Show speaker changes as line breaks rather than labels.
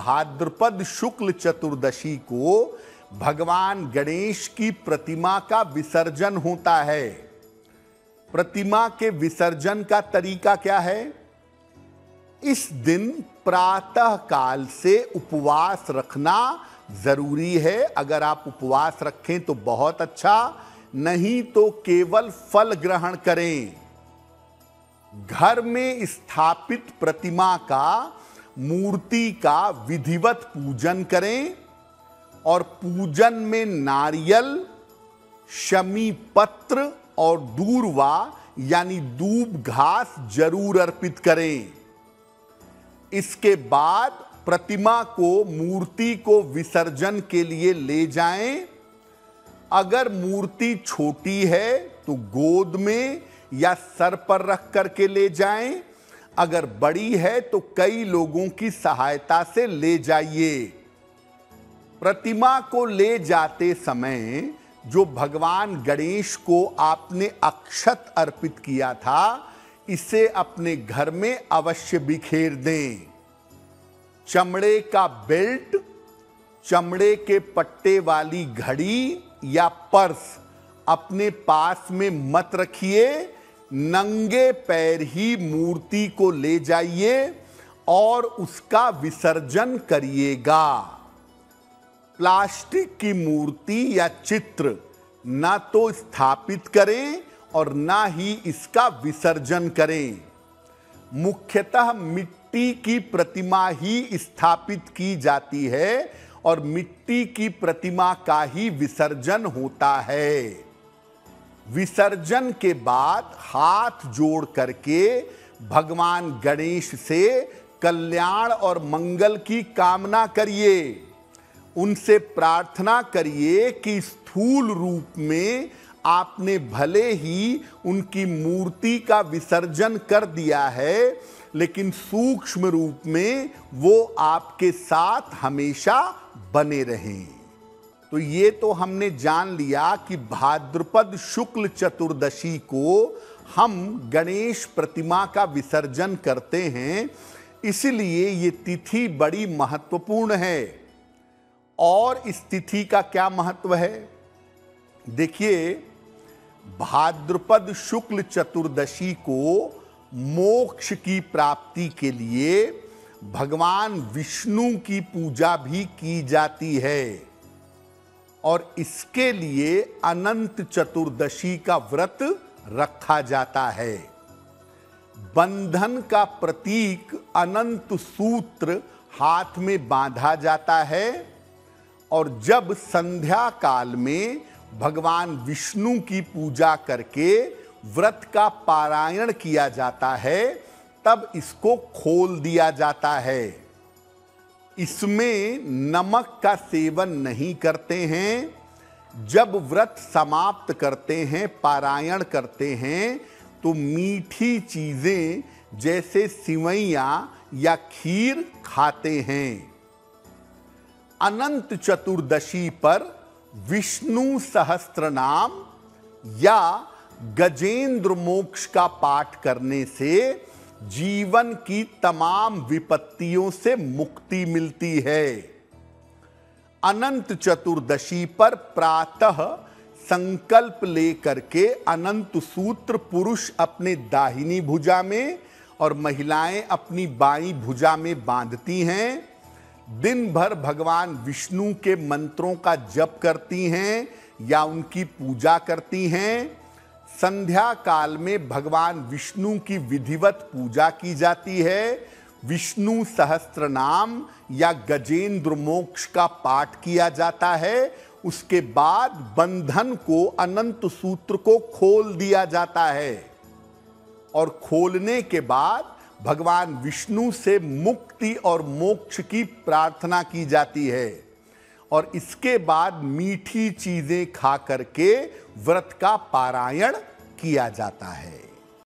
भाद्रपद शुक्ल चतुर्दशी को भगवान गणेश की प्रतिमा का विसर्जन होता है। प्रतिमा के विसर्जन का तरीका क्या है? इस दिन प्रातः काल से उपवास रखना जरूरी है। अगर आप उपवास रखें तो बहुत अच्छा, नहीं तो केवल फल ग्रहण करें। घर में स्थापित प्रतिमा का, मूर्ति का विधिवत पूजन करें और पूजन में नारियल, शमी पत्र और दूर्वा यानी दूब घास जरूर अर्पित करें। इसके बाद प्रतिमा को, मूर्ति को विसर्जन के लिए ले जाएं। अगर मूर्ति छोटी है तो गोद में या सर पर रख करके ले जाएं। अगर बड़ी है तो कई लोगों की सहायता से ले जाइए। प्रतिमा को ले जाते समय जो भगवान गणेश को आपने अक्षत अर्पित किया था, इसे अपने घर में अवश्य बिखेर दें। चमड़े का बेल्ट, चमड़े के पट्टे वाली घड़ी या पर्स अपने पास में मत रखिए। नंगे पैर ही मूर्ति को ले जाइए और उसका विसर्जन करिएगा। प्लास्टिक की मूर्ति या चित्र ना तो स्थापित करें और ना ही इसका विसर्जन करें। मुख्यतः मिट्टी की प्रतिमा ही स्थापित की जाती है और मिट्टी की प्रतिमा का ही विसर्जन होता है। विसर्जन के बाद हाथ जोड़ करके भगवान गणेश से कल्याण और मंगल की कामना करिए। उनसे प्रार्थना करिए कि स्थूल रूप में आपने भले ही उनकी मूर्ति का विसर्जन कर दिया है, लेकिन सूक्ष्म रूप में वो आपके साथ हमेशा बने रहें। तो ये तो हमने जान लिया कि भाद्रपद शुक्ल चतुर्दशी को हम गणेश प्रतिमा का विसर्जन करते हैं, इसलिए ये तिथि बड़ी महत्वपूर्ण है। और इस तिथि का क्या महत्व है? देखिए, भाद्रपद शुक्ल चतुर्दशी को मोक्ष की प्राप्ति के लिए भगवान विष्णु की पूजा भी की जाती है और इसके लिए अनंत चतुर्दशी का व्रत रखा जाता है। बंधन का प्रतीक अनंत सूत्र हाथ में बांधा जाता है और जब संध्या काल में भगवान विष्णु की पूजा करके व्रत का पारायण किया जाता है, तब इसको खोल दिया जाता है। इसमें नमक का सेवन नहीं करते हैं। जब व्रत समाप्त करते हैं, पारायण करते हैं, तो मीठी चीजें जैसे सिवैयां या खीर खाते हैं। अनंत चतुर्दशी पर विष्णु सहस्त्रनाम या गजेंद्र मोक्ष का पाठ करने से जीवन की तमाम विपत्तियों से मुक्ति मिलती है। अनंत चतुर्दशी पर प्रातः संकल्प लेकर के अनंत सूत्र पुरुष अपने दाहिनी भुजा में और महिलाएं अपनी बाईं भुजा में बांधती हैं। दिन भर भगवान विष्णु के मंत्रों का जप करती हैं या उनकी पूजा करती हैं। संध्या काल में भगवान विष्णु की विधिवत पूजा की जाती है। विष्णु सहस्त्रनाम या गजेंद्र मोक्ष का पाठ किया जाता है। उसके बाद बंधन को, अनंत सूत्र को खोल दिया जाता है और खोलने के बाद भगवान विष्णु से मुक्ति और मोक्ष की प्रार्थना की जाती है और इसके बाद मीठी चीजें खा करके व्रत का पारायण किया जाता है।